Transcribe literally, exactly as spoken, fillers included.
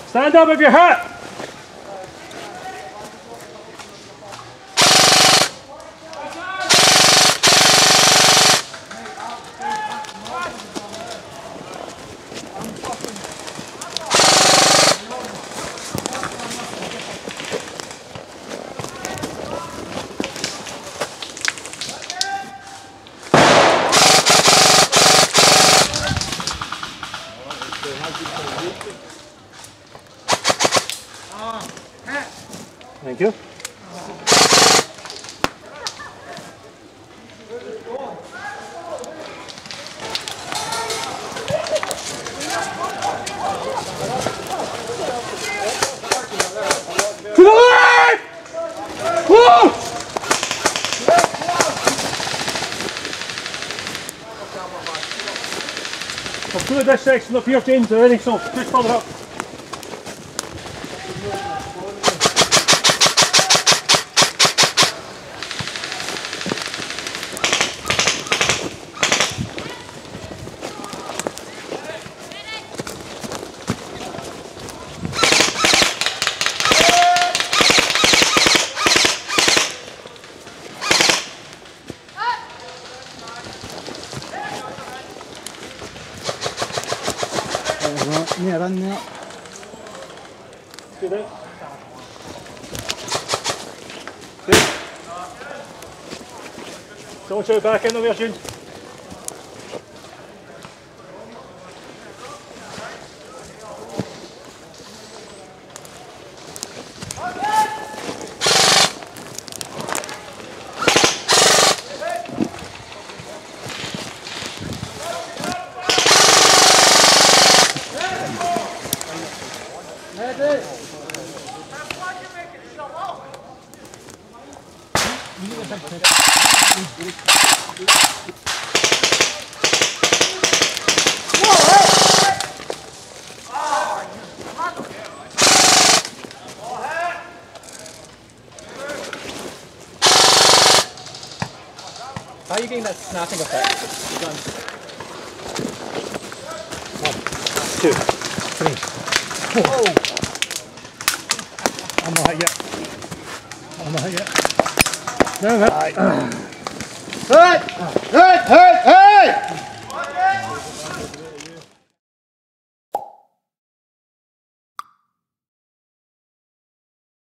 Stand up with your hat. Thank you. To the left! Whoa! Up to this section up here, James, already, so just follow it up. Nè run nè. Do that. Good. Don't show back in the way, James. How are you getting that snapping effect? One, two, three, four. Oh. I'm not hit yet. I'm not hit yet. No, no. Hey! Hey! Hey! Hey!